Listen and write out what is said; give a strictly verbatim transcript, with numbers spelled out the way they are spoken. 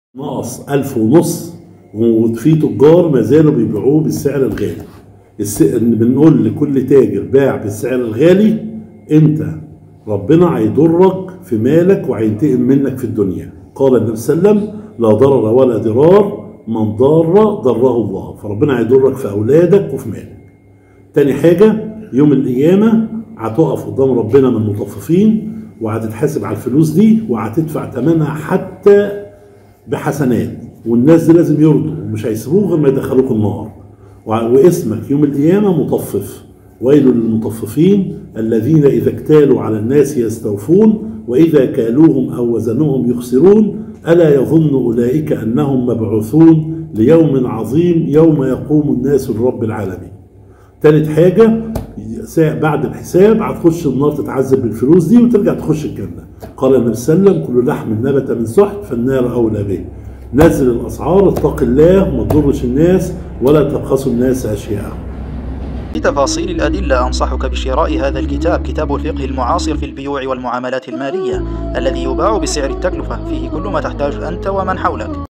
ناقص ألف ونص، وفي تجار ما زالوا بيبيعوه بالسعر الغالي. الس... بنقول لكل تاجر باع بالسعر الغالي انت ربنا هيضرك في مالك وهينتقم منك في الدنيا. قال النبي صلى الله عليه وسلم: لا ضرر ولا ضرار، من ضار ضره الله. فربنا هيضرك في اولادك وفي مالك. تاني حاجه، يوم القيامه هتقف قدام ربنا من المطففين، وهتتحاسب على الفلوس دي وهتدفع ثمنها حتى بحسنات، والناس دي لازم يرضوا ومش هيسيبوه غير ما يدخلوك النار. واسمك يوم القيامه مطفف. ويل للمطففين الذين اذا اكتالوا على الناس يستوفون واذا كالوهم او وزنوهم يخسرون الا يظن اولئك انهم مبعوثون ليوم عظيم يوم يقوم الناس لرب العالمين. ثالث حاجه، بعد الحساب هتخش النار تتعذب بالفلوس دي وترجع تخش الجنه. قال النبي صلى الله عليه وسلم: كل لحم نبت من سحت فالنار اولى به. نزل الاسعار، اتق الله، ما تضرش الناس ولا تبخسوا الناس اشياءهم. لتفاصيل الأدلة أنصحك بشراء هذا الكتاب، كتاب الفقه المعاصر في البيوع والمعاملات المالية، الذي يباع بسعر التكلفة، فيه كل ما تحتاج أنت ومن حولك.